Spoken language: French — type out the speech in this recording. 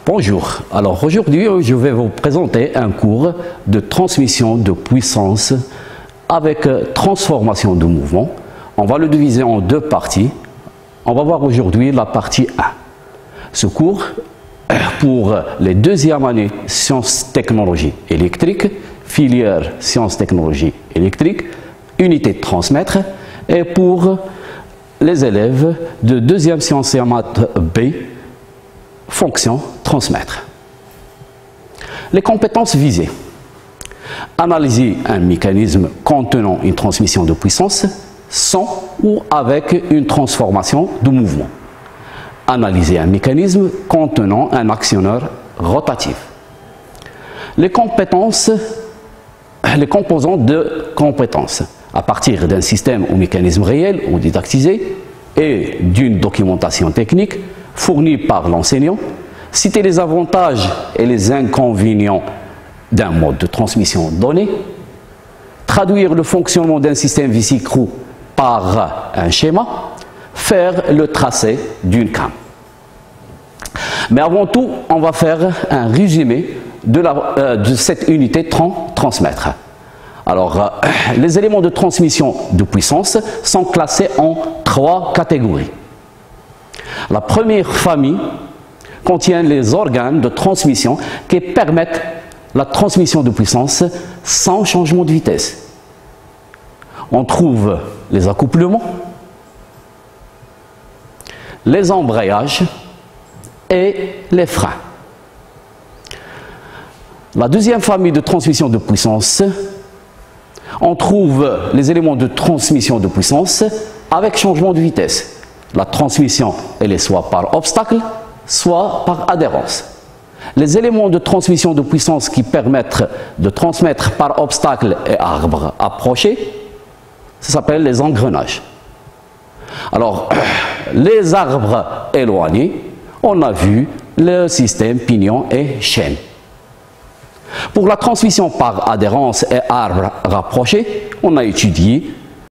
Bonjour, alors aujourd'hui je vais vous présenter un cours de transmission de puissance avec transformation de mouvement. On va le diviser en deux parties. On va voir aujourd'hui la partie 1. Ce cours, pour les deuxièmes années sciences technologies électriques, filière sciences technologies électriques, unité de transmettre, et pour les élèves de deuxième sciences et maths B, fonction transmettre. Les compétences visées. Analyser un mécanisme contenant une transmission de puissance sans ou avec une transformation de mouvement. Analyser un mécanisme contenant un actionneur rotatif. Les compétences, les composants de compétences. À partir d'un système ou mécanisme réel ou didactisé et d'une documentation technique fournie par l'enseignant, citer les avantages et les inconvénients d'un mode de transmission donné, traduire le fonctionnement d'un système Vésic-Roux par un schéma, faire le tracé d'une cam. Mais avant tout, on va faire un résumé de cette unité transmettre. Alors, les éléments de transmission de puissance sont classés en 3 catégories. La première famille contient les organes de transmission qui permettent la transmission de puissance sans changement de vitesse. On trouve les accouplements, les embrayages et les freins. La deuxième famille de transmission de puissance, on trouve les éléments de transmission de puissance avec changement de vitesse. La transmission, elle est soit par obstacle, soit par adhérence. Les éléments de transmission de puissance qui permettent de transmettre par obstacle et arbre approché, ça s'appelle les engrenages. Alors, les arbres éloignés, on a vu le système pignon et chaîne. Pour la transmission par adhérence et arbre rapproché, on a étudié